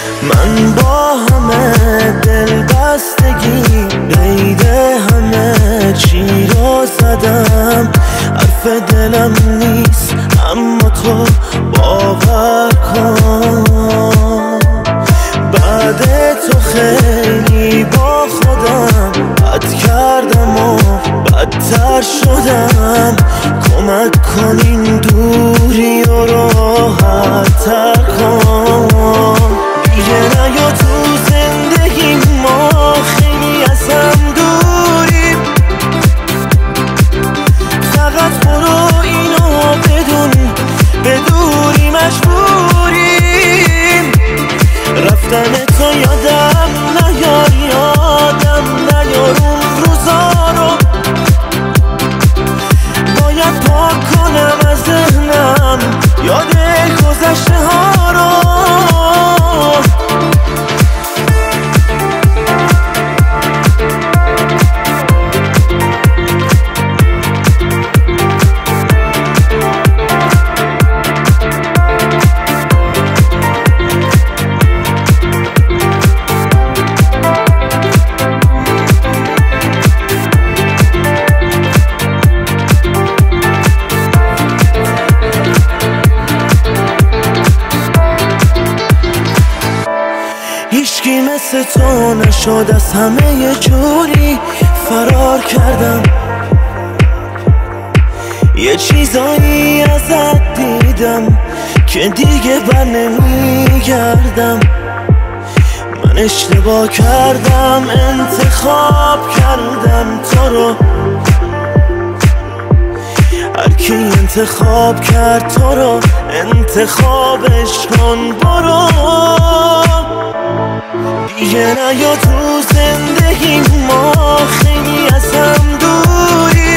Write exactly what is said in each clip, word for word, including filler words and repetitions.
من با همه دل بستگی قید همه چی رو زدم، حرف دلم نیست اما تو باور کن. بعد تو خیلی با خودم بد کردم و بدتر شدم، کمک کن این دوری و راحت تر کن. دیگه نیا تو زندگی ما خیلی از هم دوریم، فقط برو اینو بدون به دوری مجبوریم. رفتن تو یادم نیار، یادم نیار اون روزا رو، باید پاک کنم از ذهنم یاد گذشته ها رو. هیچکی مثل تو نشد، از همه یه جوری فرار کردم. یه چیزایی ازت دیدم که دیگه بر نمیگردم. من اشتباه کردم، انتخاب کردم تو رو. هرکی انتخاب کرد تو رو انتخابش کن، برو. دیگه نیا تو زندگی ما خیلی از هم دوریم،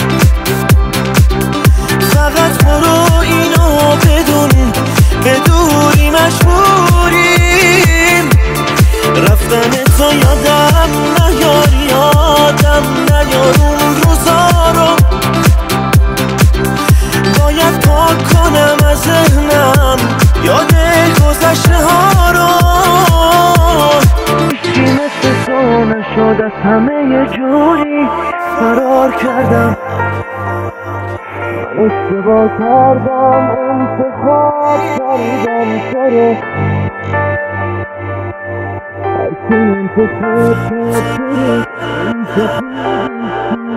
فقط برو اینو بدون به دوری مجبوریم. رفتن تو یادم نیار، یادم نیار اون روزا رو، باید پاک کنم از ذهنم یاد گذشته ها رو. هیچی مثل تو نشد، از همه یه جوری فرار کردم. من اشتباه کردم، انتخاب کردم تو رو. هرکی انتخاب کرد تو رو انتخابش